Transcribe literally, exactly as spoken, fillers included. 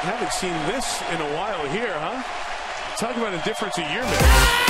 Haven't seen this in a while here, huh? Talk about a difference a year makes.